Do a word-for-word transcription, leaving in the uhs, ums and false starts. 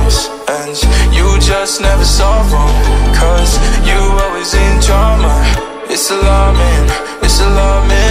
promise ends. You just never solve them, cause you always in drama. It's alarming, it's alarming.